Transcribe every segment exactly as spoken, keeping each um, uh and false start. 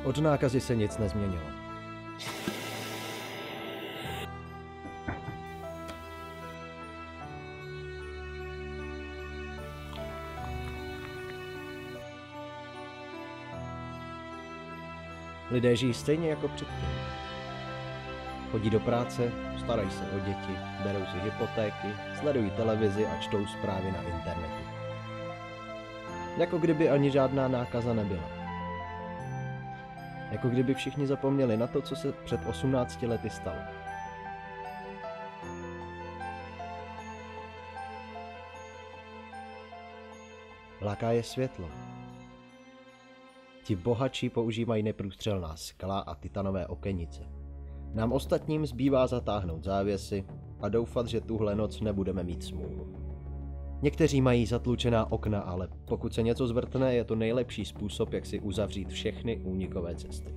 Od nákazy se nic nezměnilo. Lidé žijí stejně jako předtím. Chodí do práce, starají se o děti, berou si hypotéky, sledují televizi a čtou zprávy na internetu. Jako kdyby ani žádná nákaza nebyla. Jako kdyby všichni zapomněli na to, co se před osmnácti lety stalo. Láká je světlo. Ti bohatší používají neprůstřelná skla a titanové okenice. Nám ostatním zbývá zatáhnout závěsy a doufat, že tuhle noc nebudeme mít smůlu. Někteří mají zatlučená okna, ale pokud se něco zvrtne, je to nejlepší způsob, jak si uzavřít všechny únikové cesty.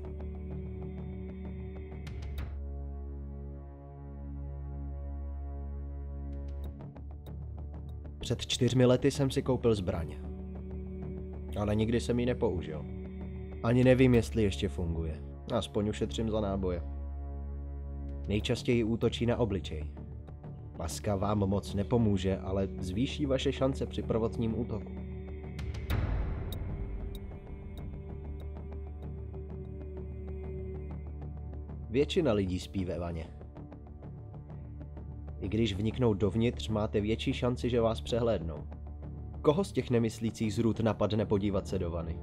Před čtyřmi lety jsem si koupil zbraň. Ale nikdy jsem ji nepoužil. Ani nevím, jestli ještě funguje. Aspoň ušetřím za náboje. Nejčastěji útočí na obličej. Paska vám moc nepomůže, ale zvýší vaše šance při prvotním útoku. Většina lidí spí ve vaně. I když vniknou dovnitř, máte větší šanci, že vás přehlédnou. Koho z těch nemyslících zrůd napadne podívat se do vany?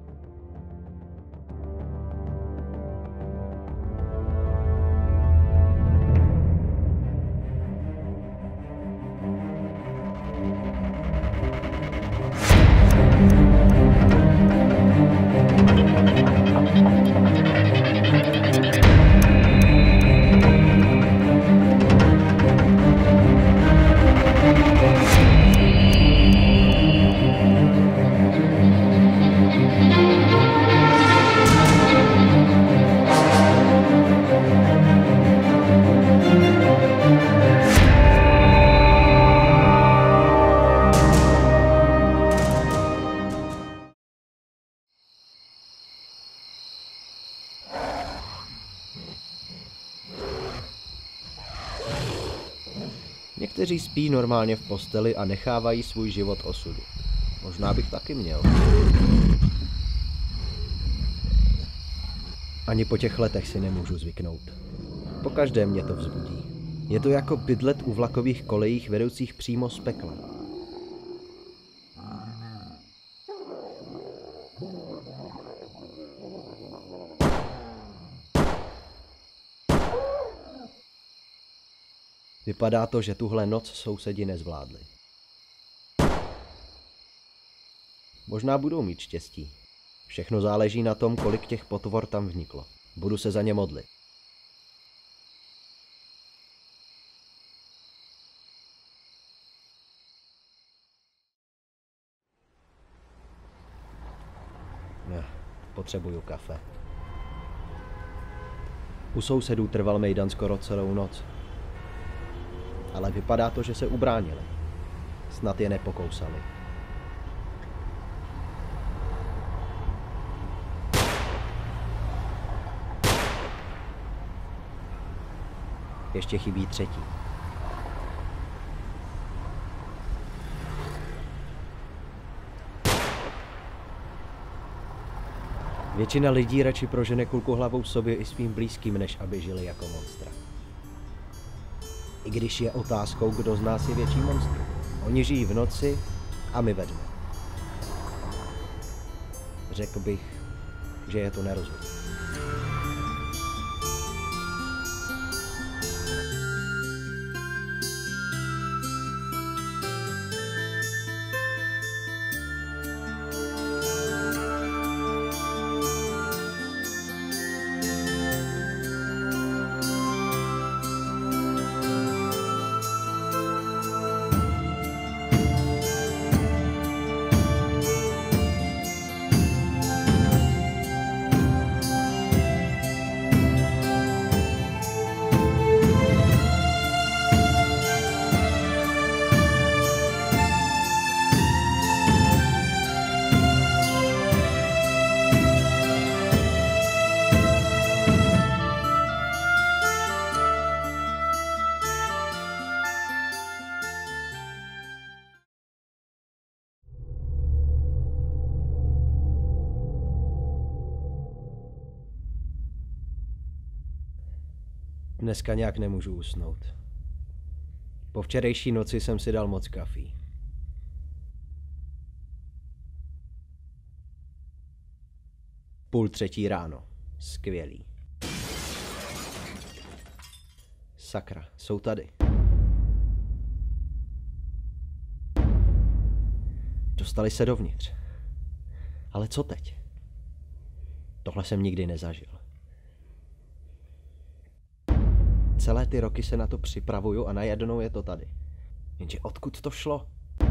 Někteří spí normálně v posteli a nechávají svůj život osudu. Možná bych taky měl. Ani po těch letech si nemůžu zvyknout. Pokaždé mě to vzbudí. Je to jako bydlet u vlakových kolejích vedoucích přímo z pekla. Vypadá to, že tuhle noc sousedi nezvládli. Možná budou mít štěstí. Všechno záleží na tom, kolik těch potvor tam vniklo. Budu se za ně modlit. Ne, potřebuju kafe. U sousedů trval mejdan skoro celou noc. Ale vypadá to, že se ubránili. Snad je nepokousali. Ještě chybí třetí. Většina lidí radši prožene kulku hlavou sobě i svým blízkým, než aby žili jako monstra. I když je otázkou, kdo z nás je větší monstrum. Oni žijí v noci a my ve dne. Řekl bych, že je to nerozumné. Dneska nějak nemůžu usnout. Po včerejší noci jsem si dal moc kafí. Půl třetí ráno. Skvělý. Sakra, jsou tady. Dostali se dovnitř. Ale co teď? Tohle jsem nikdy nezažil. Celé ty roky se na to připravuju a najednou je to tady. Jenže odkud to šlo?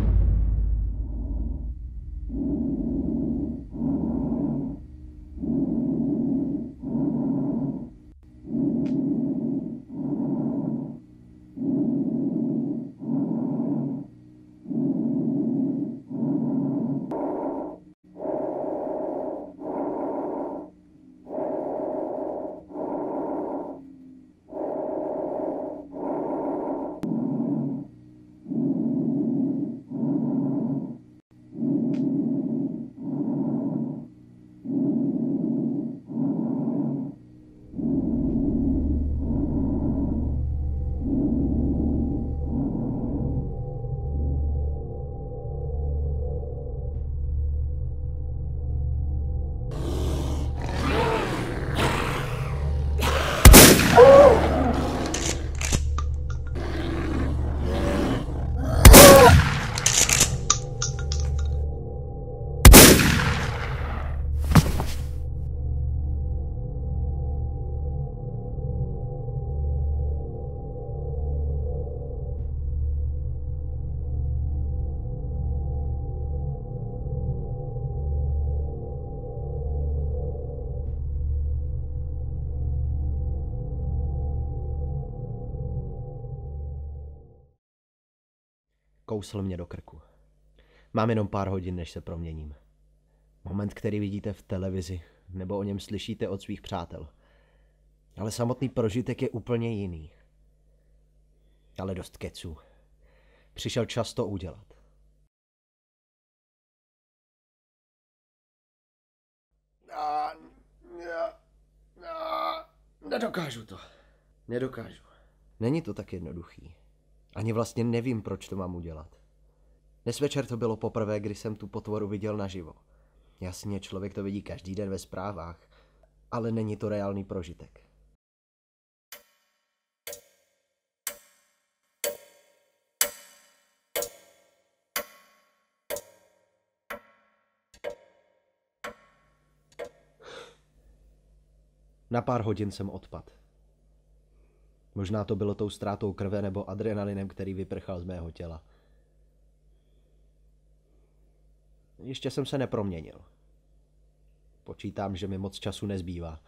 Kousl mě do krku. Mám jenom pár hodin, než se proměním. Moment, který vidíte v televizi, nebo o něm slyšíte od svých přátel. Ale samotný prožitek je úplně jiný. Ale dost keců. Přišel čas to udělat. A, já, já, nedokážu to. Nedokážu. Není to tak jednoduchý. Ani vlastně nevím, proč to mám udělat. Dnes večer to bylo poprvé, kdy jsem tu potvoru viděl naživo. Jasně, člověk to vidí každý den ve zprávách, ale není to reálný prožitek. Na pár hodin jsem odpadl. Možná to bylo tou ztrátou krve nebo adrenalinem, který vyprchal z mého těla. Ještě jsem se neproměnil. Počítám, že mi moc času nezbývá.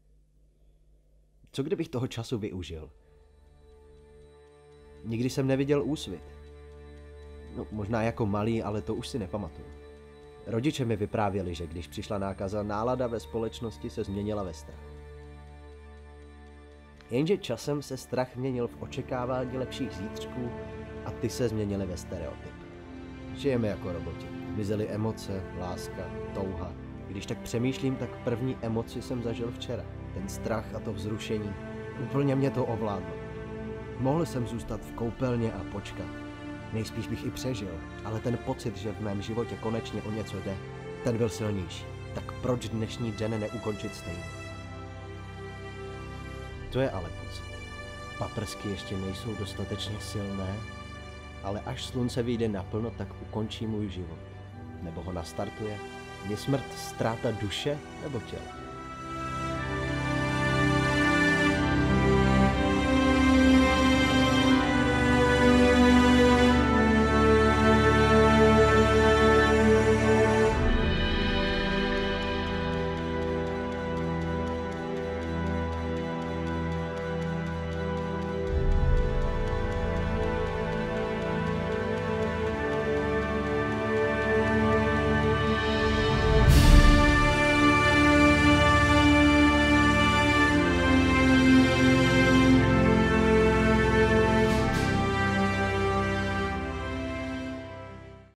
Co kdybych toho času využil? Nikdy jsem neviděl úsvit. No, možná jako malý, ale to už si nepamatuju. Rodiče mi vyprávěli, že když přišla nákaza, nálada ve společnosti se změnila ve strach. Jenže časem se strach měnil v očekávání lepších zítřků a ty se změnily ve stereotyp. Žijeme jako roboti. Mizely emoce, láska, touha. Když tak přemýšlím, tak první emoci jsem zažil včera. Ten strach a to vzrušení. Úplně mě to ovládlo. Mohl jsem zůstat v koupelně a počkat. Nejspíš bych i přežil, ale ten pocit, že v mém životě konečně o něco jde, ten byl silnější. Tak proč dnešní den neukončit stejně? To je ale pocit. Paprsky ještě nejsou dostatečně silné, ale až slunce vyjde naplno, tak ukončí můj život. Nebo ho nastartuje. Je smrt ztráta duše nebo těla?